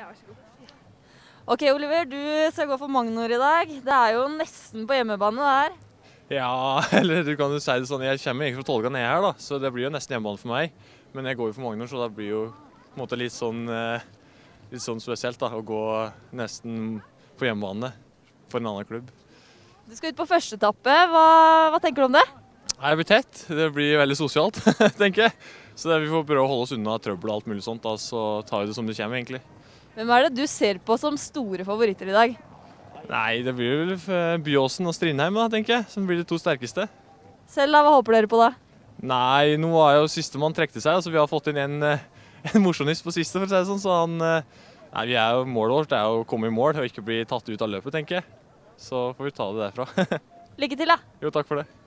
Ja, vær så god. Ok, Oliver, du skal gå for Magnor i dag. Det er jo nesten på hjemmebane det her. Ja, eller du kan jo si det sånn, jeg kommer egentlig fra Tolga ned her da, så det blir jo nesten hjemmebane for meg. Men jeg går jo for Magnor, så det blir jo på en måte litt sånn spesielt da, å gå nesten på hjemmebane for en annen klubb. Du skal ut på første etappe. Hva tenker du om det? Det blir tett, det blir veldig sosialt, tenker jeg. Så vi får prøve å holde oss unna trøbbel og alt mulig sånt, da, så tar vi det som det kommer egentlig. Hvem er det du ser på som store favoritter i dag? Nei, det blir vel Byåsen og Strindheim da, tenker jeg, som blir de to sterkeste. Selv da, hva håper dere på da? Nei, nå var jo sistemann trekte seg, så vi har fått inn en morsjonist på siste, for å si det sånn, så nei, vi er jo målet vårt, det er å komme i mål og ikke bli tatt ut av løpet, tenker jeg. Så får vi ta det derfra. Lykke til da! Jo, takk for det.